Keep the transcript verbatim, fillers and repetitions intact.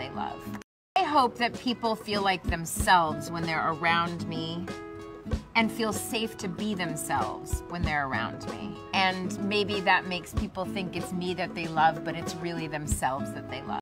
they love. I hope that people feel like themselves when they're around me and feel safe to be themselves when they're around me. And maybe that makes people think it's me that they love, but it's really themselves that they love.